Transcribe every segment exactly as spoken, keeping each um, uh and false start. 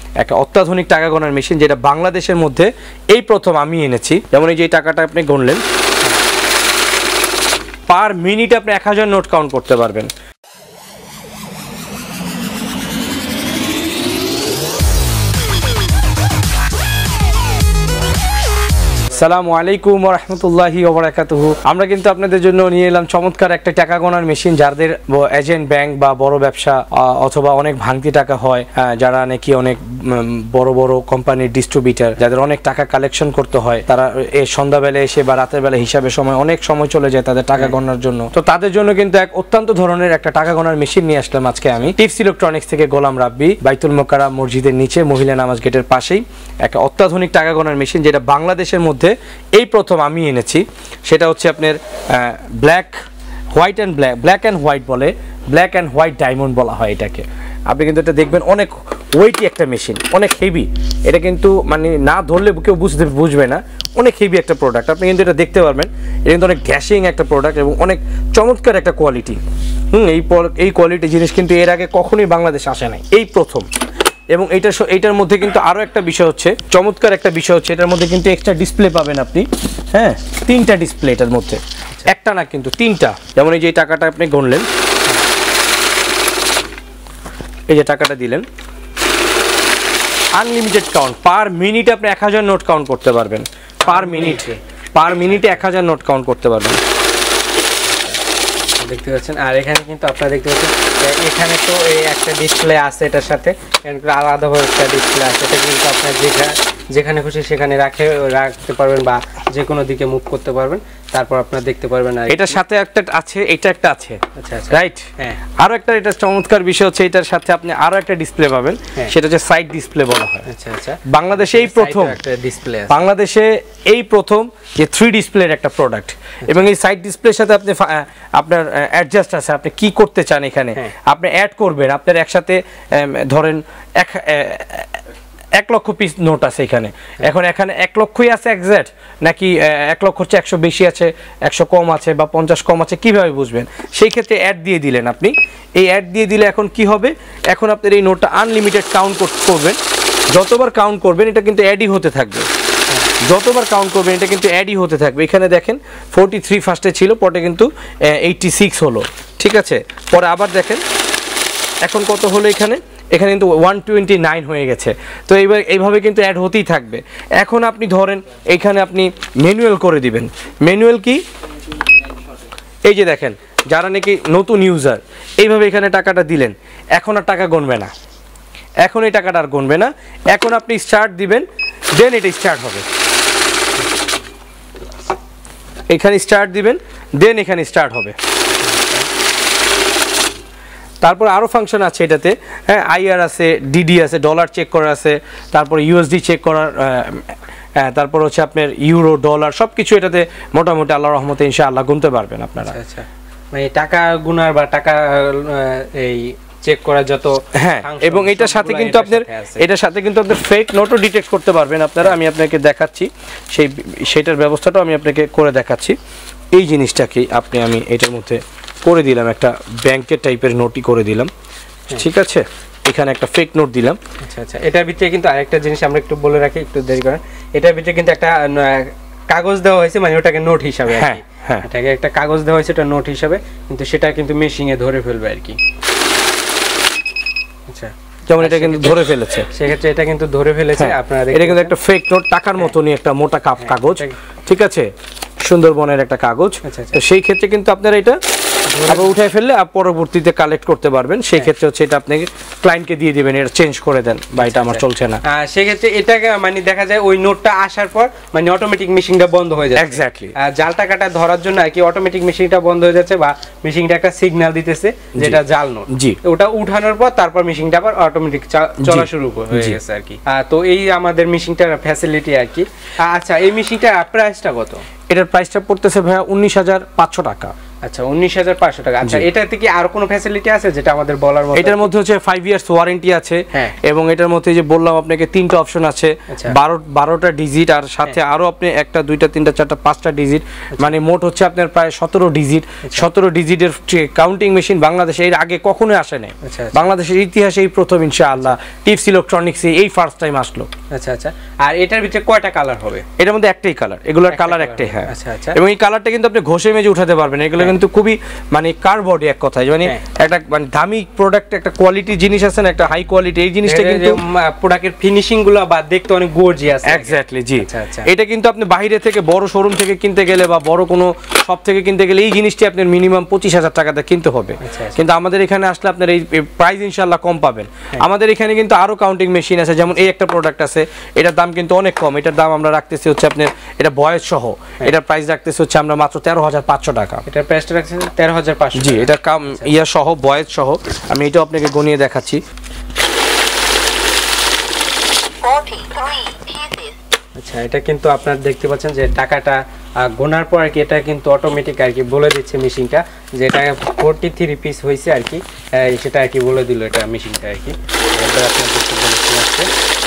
একটা অত্যাধুনিক টাকা গোনার মেশিন, যেটা বাংলাদেশের মধ্যে এই প্রথম আমি এনেছি। যেমন এই যে টাকাটা আপনি গণলেন, পার মিনিটে আপনি এক হাজার নোট কাউন্ট করতে পারবেন। আসসালামু আলাইকুম ওয়া রাহমাতুল্লাহি ওয়া বারাকাতুহু। আমরা কিন্তু আপনাদের জন্য নিয়ে এলাম চমৎকার একটা টাকা গোনার মেশিন, যাদের এজেন্ট ব্যাংক বা বড় ব্যবসা অথবা অনেক ভাঙতি টাকা হয়, যারা নাকি অনেক বড় বড় কোম্পানির ডিস্ট্রিবিউটর, যাদের অনেক টাকা কালেকশন করতে হয়, তারা এই সন্ধ্যাবেলা এসে বা রাতের বেলা হিসাবের সময় অনেক সময় চলে যায় তাদের টাকা গণনার জন্য। তো তাদের জন্য কিন্তু এক অত্যন্ত ধরনের একটা টাকা গোনার মেশিন নিয়ে আসলাম আজকে আমি। টিপস ইলেকট্রনিক্স থেকে গোলাম রাব্বি, বাইতুল মুক্কারাম মসজিদের নিচে মহিলা নামাজ গেটের পাশেই একটা অত্যাধুনিক টাকা গোনার মেশিন, যেটা বাংলাদেশের মধ্যে এই প্রথম আমি এনেছি। সেটা হচ্ছে আপনার black white and black black and white বলে, ব্ল্যাক অ্যান্ড হোয়াইট ডায়মন্ড বলা হয় এটাকে। আপনি কিন্তু এটা দেখবেন অনেক ওয়েটি একটা মেশিন, অনেক হেভি। এটা কিন্তু মানে না ধরলে কেউ বুঝতে বুঝবে না, অনেক হেভি একটা প্রোডাক্ট। আপনি কিন্তু এটা দেখতে পারবেন, এটা কিন্তু অনেক গ্যাসিং একটা প্রোডাক্ট এবং অনেক চমৎকার একটা কোয়ালিটি। হুম এই এই কোয়ালিটি জিনিস কিন্তু এর আগে কখনোই বাংলাদেশে আসে নাই, এই প্রথম। এবং এইটা এইটার মধ্যে কিন্তু আরও একটা বিষয় হচ্ছে, চমৎকার একটা বিষয় হচ্ছে, এটার মধ্যে কিন্তু এক্সট্রা ডিসপ্লে পাবেন আপনি। হ্যাঁ, তিনটা ডিসপ্লে এটার মধ্যে, একটা না কিন্তু তিনটা। যেমন এই যে টাকাটা আপনি গণলেন, এই যে টাকাটা দিলেন, আনলিমিটেড কাউন্ট, পার মিনিটে আপনি এক হাজার নোট কাউন্ট করতে পারবেন। পার মিনিটে পার মিনিটে এক হাজার নোট কাউন্ট করতে পারবেন, দেখতে পাচ্ছেন। আর এখানে কিন্তু আপনারা দেখতে পাচ্ছেন এখানে তো এই একটা ডিসপ্লে আছে, এটার সাথে আলাদাভাবে একটা ডিসপ্লে আছে। এটা কিন্তু আপনার যেখানে যেখানে খুশি সেখানে রাখে রাখতে পারবেন বা যে কোনো দিকে মুভ করতে পারবেন, তারপর আপনারা দেখতে পারবেন। আর এটার সাথে একটা আছে, এটা একটা আছে, আচ্ছা আচ্ছা, রাইট। হ্যাঁ, আরো একটা এটা চমৎকার বিষয় হচ্ছে, এটার সাথে আপনি আরো একটা ডিসপ্লে পাবেন, সেটা হচ্ছে সাইড ডিসপ্লে বলা হয়। আচ্ছা আচ্ছা, বাংলাদেশে এই প্রথম একটা ডিসপ্লে আছে, বাংলাদেশে এই প্রথম যে থ্রি ডিসপ্লের একটা প্রোডাক্ট। এবং এই সাইড ডিসপ্লের সাথে আপনি আপনার অ্যাডজাস্ট আছে, আপনি কি করতে চান এখানে আপনি অ্যাড করবেন। আপনার একসাথে ধরেন এক এক লক্ষ পিস নোট আছে এখানে, এখন এখানে এক লক্ষই আছে এক্সাক্ট, নাকি এক লক্ষ হচ্ছে একশো বেশি আছে, একশো কম আছে বা পঞ্চাশ কম আছে, কিভাবে বুঝবেন? সেই ক্ষেত্রে অ্যাড দিয়ে দিলেন আপনি। এই অ্যাড দিয়ে দিলে এখন কি হবে, এখন আপনার এই নোটটা আনলিমিটেড কাউন্ট করবেন, যতবার কাউন্ট করবেন এটা কিন্তু অ্যাডই হতে থাকবে, যতবার কাউন্ট করবেন এটা কিন্তু অ্যাডই হতে থাকবে। এখানে দেখেন ফোরটি থ্রি ফার্স্টে ছিল, পরে কিন্তু এইটটি সিক্স হলো, ঠিক আছে। পরে আবার দেখেন এখন কত হলো, এখানে এখানে কিন্তু ওয়ান টোয়েন্টি নাইন হয়ে গেছে। তো এইবার এইভাবে কিন্তু অ্যাড হতেই থাকবে। এখন আপনি ধরেন এইখানে আপনি ম্যানুয়াল করে দিবেন। ম্যানুয়াল কি, এই যে দেখেন যারা নাকি নতুন ইউজার, এইভাবে এখানে টাকাটা দিলেন, এখন আর টাকা গণবে না, এখন এই টাকাটা আর গণবে না। এখন আপনি স্টার্ট দিবেন, দেন এটা স্টার্ট হবে। এখানে স্টার্ট দিবেন, দেন এখানে স্টার্ট হবে। তারপর আরও ফাংশন আছে এটাতে, হ্যাঁ, আইআর আছে, ডিডি আছে, ডলার চেক করার আছে, তারপর ইউএসডি চেক করার, তারপর হচ্ছে আপনার ইউরো, ডলার সব কিছু এটাতে মোটামুটি আল্লাহর রহমতে ইনশাআল্লাহ গুনতে পারবেন আপনারা। আচ্ছা, মানে টাকা গুনার বা টাকা এই চেক করার যত, হ্যাঁ। এবং এটার সাথে কিন্তু আপনার এটার সাথে কিন্তু আপনার ফেক নোটও ডিটেক্ট করতে পারবেন আপনারা। আমি আপনাকে দেখাচ্ছি, সেই সেটার ব্যবস্থাটাও আমি আপনাকে করে দেখাচ্ছি। এই জিনিসটাকে আপনি আমি এটার মধ্যে করে দিলাম, একটা ব্যাংকের টাইপের নোটই করে দিলাম, ঠিক আছে। এখানে একটা ফেক নোট দিলাম। আচ্ছা আচ্ছা, এটার ভিতরে কিন্তু আরেকটা জিনিস আমরা একটু বলে রাখি, একটু দেরি করেন। এটার ভিতরে কিন্তু একটা কাগজ দেওয়া হয়েছে, মানে ওটাকে নোট হিসাবে, হ্যাঁ হ্যাঁ, এটাকে একটা কাগজ দেওয়া হয়েছে, এটা নোট হিসাবে, কিন্তু সেটা কিন্তু মেশিনে ধরে ফেলবে আর কি। আচ্ছা, যেমন এটা কিন্তু ধরে ফেলেছে, সেক্ষেত্রে এটা কিন্তু ধরে ফেলেছে আপনারা। এটা কিন্তু একটা ফেক নোট, টাকার মতনই একটা মোটা কাপ কাগজ, ঠিক আছে, সুন্দরবনের একটা কাগজ। তো সেই ক্ষেত্রে কিন্তু আপনারা এটা আবার উঠায় ফেললে পরবর্তীতে কালেক্ট করতে পারবেন। সেই ক্ষেত্রে হচ্ছে এটা আপনি ক্লায়েন্টকে দিয়ে দিবেন, এটা চেঞ্জ করে দেন বা এটা আমার চলছে না। সেই ক্ষেত্রে এটাকে মানে দেখা যায় ওই নোটটা আসার পর মানে অটোমেটিক মেশিনটা বন্ধ হয়ে যায়। এক্স্যাক্টলি, জাল টাকাটা ধরার জন্য আর কি অটোমেটিক মেশিনটা বন্ধ হয়ে যাচ্ছে, বা মেশিনটা একটা সিগন্যাল দিতেছে যেটা জাল নোট। জি, ওটা উঠানোর পর তারপর মেশিনটা আবার অটোমেটিক চলা শুরু হয়ে গেছে আর কি। তো এই আমাদের মেশিনটার ফ্যাসিলিটি আর কি। আচ্ছা, এই মেশিনটার প্রাইসটা কত? এটার প্রাইসটা পড়তেছে ভাইয়া উনিশ হাজার পাঁচশো টাকা। আচ্ছা উনিশ হাজার পাঁচশো টাকা। আচ্ছা এটাতে কি আর কোনো ফ্যাসিলিটি আছে যেটা আমাদের বলার মতো? এটার মধ্যে হচ্ছে ফাইভ ইয়ার্স ওয়ারেন্টি আছে এবং এটার মধ্যে যে বললাম আপনাকে তিনটা অপশন আছে, বারো বারোটা ডিজিট আর সাথে আরো আপনি একটা দুইটা তিনটা চারটা পাঁচটা ডিজিট, মানে মোট হচ্ছে আপনার প্রায় সতেরো ডিজিট। সতেরো ডিজিটের কাউন্টিং মেশিন বাংলাদেশে এর আগে কখনোই আসে নাই, বাংলাদেশের ইতিহাসে এই প্রথম ইনশাআল্লাহ টিপস ইলেকট্রনিক্স এই ফার্স্ট টাইম আসলো। আচ্ছা আচ্ছা, আর এটার ভিতরে কয়টা কালার হবে? এটার মধ্যে একটাই কালার, এগুলোর কালার একটাই। হ্যাঁ আচ্ছা আচ্ছা, এবং এই কালারটা কিন্তু আপনি ঘষে মেজে উঠাতে পারবেন, এগুলো কিন্তু খুবই মানে কার বডি এক কথায়, মানে একটা মানে দামি প্রোডাক্ট, একটা কোয়ালিটি জিনিস আছে না, একটা হাই কোয়ালিটি, এই জিনিসটা কিন্তু প্রোডাক্টের ফিনিশিং গুলো বা দেখতে অনেক গর্জিয়াস। এক্স্যাক্টলি জি। এটা কিন্তু আপনি বাইরে থেকে বড় শোরুম থেকে কিনতে গেলে বা বড় কোনো শপ থেকে কিনতে গেলে এই জিনিসটি আপনার মিনিমাম পঁচিশ হাজার টাকাতে কিনতে হবে, কিন্তু আমাদের এখানে আসলে আপনার এই প্রাইস ইনশাআল্লাহ কম পাবেন। আমাদের এখানে কিন্তু আরো কাউন্টিং মেশিন আছে, যেমন এই একটা প্রোডাক্ট আছে, এটার দাম কিন্তু অনেক কম, এটার দাম আমরা রাখতেছি হচ্ছে আপনার এটা বয়স সহ, এটার প্রাইস রাখতেছি হচ্ছে আমরা মাত্র তেরো হাজার পাঁচশো টাকা। এটার প্রাইসটা রাখছি তেরো হাজার পাঁচশো। জি, এটা কাম ইয়া সহ বয়স সহ, আমি এটা আপনাকে গনিয়ে দেখাচ্ছি। আচ্ছা এটা কিন্তু আপনারা দেখতে পাচ্ছেন যে টাকাটা গোনার পর আর কি এটা কিন্তু অটোমেটিক আর কি বলে দিচ্ছে মেশিনটা যে এটা ফোরটি থ্রি পিস হয়েছে আর কি, সেটা আর কি বলে দিল এটা মেশিনটা আর কি। এবার আপনার দেখতে পাচ্ছেন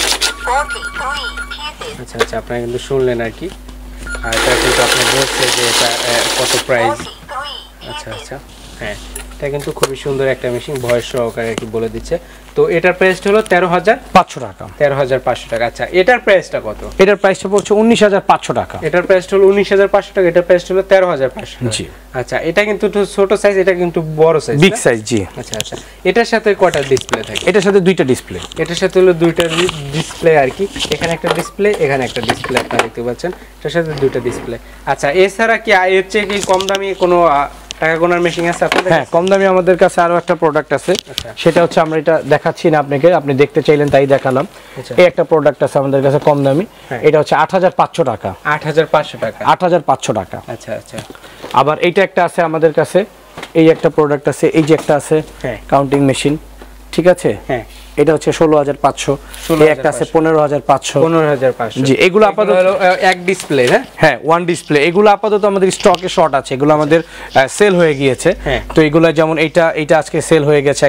আচ্ছা আচ্ছা, আপনারা কিন্তু শুনলেন আর কি, আর এটা কিন্তু আপনার বলছে যে এটা কত প্রাইস। আচ্ছা আচ্ছা, হ্যাঁ এটা কিন্তু খুবই সুন্দর একটা মেশিন, ভয়েস সহকারে আর কি বলে দিচ্ছে। তো এটার প্রাইসটা হলো তেরো হাজার পাঁচশো টাকা। তেরো হাজার পাঁচশো টাকা। আচ্ছা এটার প্রাইসটা কত? এটার প্রাইসটা পড়ছে উনিশ হাজার পাঁচশো টাকা। এটার প্রাইসটা হলো উনিশ হাজার পাঁচশো টাকা, এটার প্রাইসটা হলো তেরো হাজার পাঁচশো। জি আচ্ছা, এটা কিন্তু ছোট সাইজ, এটা কিন্তু বড় সাইজ, বিগ সাইজ। জি আচ্ছা আচ্ছা, এটার সাথে কয়টা ডিসপ্লে থাকে? এটার সাথে দুইটা ডিসপ্লে। এটার সাথে হলো দুইটা ডিসপ্লে আর কি, এখানে একটা ডিসপ্লে, এখানে একটা ডিসপ্লে আপনারা দেখতে পাচ্ছেন, এটার সাথে দুইটা ডিসপ্লে। আচ্ছা এছাড়া কি এর চেয়ে কি কম দামি কোনো টাকা গোনার মেশিন আছে আপনাদের? হ্যাঁ কম দামি আমাদের কাছে আরো একটা প্রোডাক্ট আছে, সেটা হচ্ছে আমরা এটা দেখাচ্ছি না আপনাকে, আপনি দেখতে চাইলেন তাই দেখালাম। এই একটা প্রোডাক্ট আছে আমাদের কাছে কম দামি, এটা হচ্ছে আট হাজার পাঁচশো টাকা। আট হাজার পাঁচশো টাকা। আট হাজার পাঁচশো টাকা। আচ্ছা আচ্ছা, আবার এইটা একটা আছে আমাদের কাছে, এই একটা প্রোডাক্ট আছে, এই যে একটা আছে কাউন্টিং মেশিন, ঠিক আছে? হ্যাঁ এটা হচ্ছে ষোলো হাজার পাঁচশো, একটা আছে পনেরো হাজার পাঁচশো। পনেরো হাজার পাঁচশো। জি, এগুলো আপাতত এক ডিসপ্লে। হ্যাঁ হ্যাঁ ওয়ান ডিসপ্লে। এগুলো আপাতত আমাদের স্টকে শর্ট আছে, এগুলো আমাদের সেল হয়ে গিয়েছে। তো এগুলো যেমন এইটা এইটা আজকে সেল হয়ে গেছে,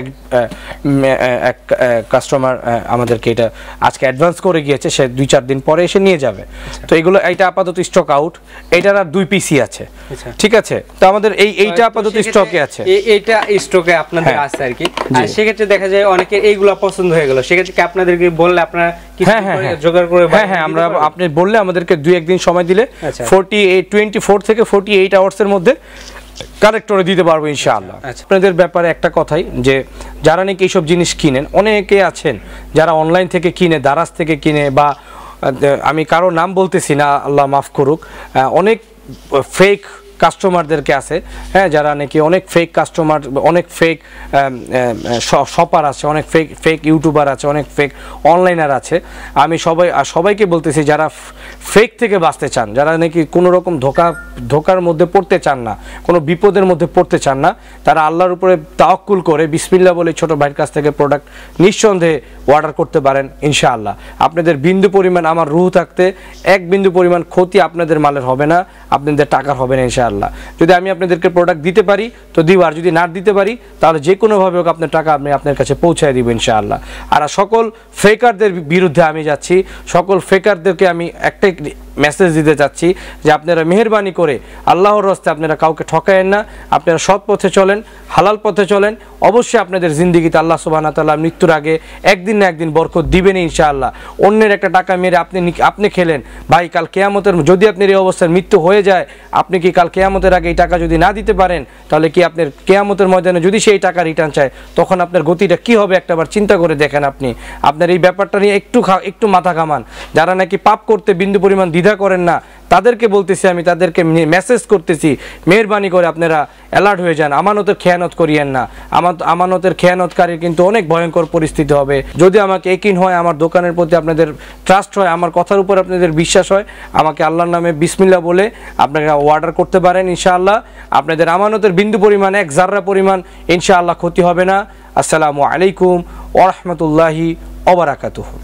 এক কাস্টমার আমাদেরকে এটা আজকে অ্যাডভান্স করে গিয়েছে, সে দুই চার দিন পরে এসে নিয়ে যাবে। তো এগুলো এইটা আপাতত স্টক আউট, এইটার আর দুই পিসি আছে, ঠিক আছে? তো আমাদের এই এইটা আপাতত স্টকে আছে, এইটা স্টকে আপনাদের আছে আর কি। আর সেক্ষেত্রে দেখা যায় অনেকে এইগুলো পছন্দ হয়ে গেল, সেক্ষেত্রে কি আপনাদেরকে বললে আপনারা কিছু জোগাড় করে? হ্যাঁ হ্যাঁ, আমরা আপনি বললে আমাদেরকে দুই একদিন সময় দিলে ফোর্টি এইট টোয়েন্টি ফোর থেকে ফোর্টি এইট আওয়ার্স এর মধ্যে কালেক্ট করে দিতে পারবো ইনশাআল্লাহ। আপনাদের ব্যাপারে একটা কথাই, যে যারা নাকি এইসব জিনিস কিনেন, অনেকে আছেন যারা অনলাইন থেকে কিনে, দারাজ থেকে কিনে, বা আমি কারো নাম বলতেছি না, আল্লাহ মাফ করুক, অনেক ফেক কাস্টমারদেরকে আছে, হ্যাঁ যারা নাকি অনেক ফেক কাস্টমার, অনেক ফেক শপার আছে, অনেক ফেক ফেক ইউটিউবার আছে, অনেক ফেক অনলাইনার আছে। আমি সবাই সবাইকে বলতেছি, যারা ফেক থেকে বাঁচতে চান, যারা নাকি কোনো রকম ধোকা ধোকার মধ্যে পড়তে চান না, কোনো বিপদের মধ্যে পড়তে চান না, তারা আল্লাহর উপরে তাওয়াক্কুল করে বিসমিল্লাহ বলে ছোট ভাইয়ের কাছ থেকে প্রোডাক্ট নিঃসন্দেহে অর্ডার করতে পারেন ইনশাআল্লাহ। আপনাদের বিন্দু পরিমাণ, আমার রুহ থাকতে এক বিন্দু পরিমাণ ক্ষতি আপনাদের মালের হবে না, আপনাদের টাকার হবে না ইনশাআল্লাহ। যদি আমি আপনাদেরকে প্রোডাক্ট দিতে পারি তো দিব, আর যদি না দিতে পারি তাহলে যে কোনোভাবে হোক আপনার টাকা আমি আপনার কাছে পৌঁছায় দিব ইনশাআল্লাহ। আর সকল ফেকারদের বিরুদ্ধে আমি যাচ্ছি, সকল ফেকারদেরকে আমি একটাই মেসেজ দিতে চাচ্ছি যে আপনারা মেহেরবানি করে আল্লাহর রাস্তায় আপনারা কাউকে ঠকায়েন না, আপনারা সৎ পথে চলেন, হালাল পথে চলেন, অবশ্যই আপনাদের জিন্দেগিতে আল্লাহ সুবহানাহু ওয়া তাআলা মৃত্যুর আগে একদিন না একদিন বরকত দিবেন ইনশাআল্লাহ। অন্যের একটা টাকা মেরে আপনি আপনি খেলেন, ভাই কাল কিয়ামতের যদি আপনার এই অবস্থার মৃত্যু হয়ে যায়, আপনি কি কাল কিয়ামতের আগে এই টাকা যদি না দিতে পারেন, তাহলে কি আপনার কিয়ামতের ময়দানে যদি সেই টাকা রিটার্ন চায়, তখন আপনার গতিটা কি হবে একটাবার চিন্তা করে দেখেন। আপনি আপনার এই ব্যাপারটা নিয়ে একটু একটু মাথা কামান। যারা নাকি পাপ করতে বিন্দু পরিমাণ দ্বিধা করেন না, তাদেরকে বলতেছি, আমি তাদেরকে মেসেজ করতেছি, মেহেরবানি করে আপনারা অ্যালার্ট হয়ে যান, আমানতের খেয়ানত করিয়েন না। আমার আমানতের খেয়ানতকারীর কিন্তু অনেক ভয়ঙ্কর পরিস্থিতি হবে। যদি আমাকে ইয়াকিন হয়, আমার দোকানের প্রতি আপনাদের ট্রাস্ট হয়, আমার কথার উপর আপনাদের বিশ্বাস হয়, আমাকে আল্লাহর নামে বিসমিল্লাহ বলে আপনারা অর্ডার করতে পারেন ইনশাআল্লাহ। আপনাদের আমানতের বিন্দু পরিমাণ, এক জাররা পরিমাণ ইনশাআল্লাহ ক্ষতি হবে না। আসসালামু আলাইকুম ওয়া রাহমাতুল্লাহি ওয়া বারাকাতুহু।